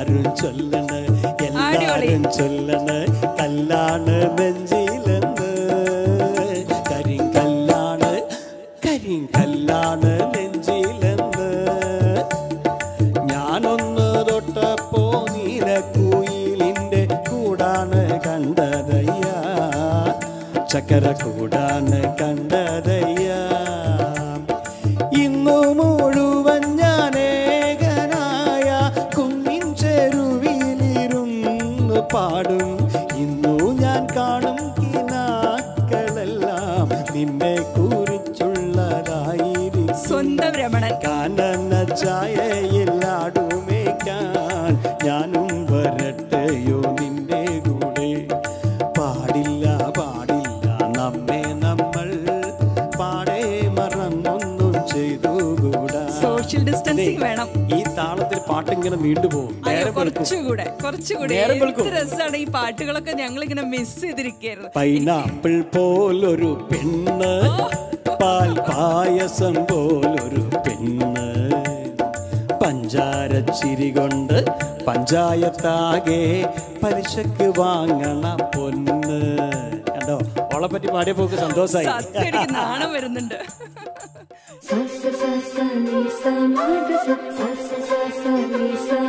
എല്ലാരും ചൊല്ലണ് എല്ലാരും ചൊല്ലണ് കല്ലാണ് നെഞ്ചിലെന്ന് കരിങ്കല്ലാണ് കരിങ്കല്ലാണ് നെഞ്ചിലെന്ന് ഞാനൊന്ന് തൊട്ടപ്പോ നീലക്കുയിലിന്റെ കൂടാണ് കണ്ടതയ്യ ചക്കര കൂടാണ് കണ്ടതയ്യ ഇന്നു മുഴുവൻ ഞാനേകനായ കുന്നിൻ ചെരുവിലിരുന്ന് പാടും ഇന്നു ഞാൻ കാണും കിനാക്കളെല്ലാം നിന്നെ കുറിച്ചുള്ളതായിരിക്കും സ്വന്തം രമണൻ കാനന ചായയിലാടുമേക്കാൻ ഞാനും വരട്ടെയോ നിന്റെ കൂടെ പാടില്ല പാടില്ല നമ്മെ നമ്മൾ പാടെ മറന്നൊന്നും ചെയ്തുകൂടാ സോഷ്യൽ ഡിസ്റ്റൻസിങ് വേണം ഈ താളത്തിൽ പാട്ടിങ്ങനെ നീണ്ടുപോകും കുറച്ചുകൂടെ രസമാണ് ഈ പാട്ടുകളൊക്കെ ഞങ്ങൾ ഇങ്ങനെ മിസ് ചെയ്തിരിക്കുന്നു പൈനാപ്പിൾ പോലൊരു പെണ്ണ് പാൽ പായസം പോലൊരു പെണ്ണ് പഞ്ചാരച്ചിരി കൊണ്ട് പഞ്ചായത്താകെ പലിശക്ക് വാങ്ങണ പൊന്ന് കണ്ടോ ഓളെ പറ്റി പാടിയപ്പോക്ക് സന്തോഷായി നാണം വരുന്നുണ്ട് sa sa sa sa ni sa ma ga sa sa sa sa sa ni sa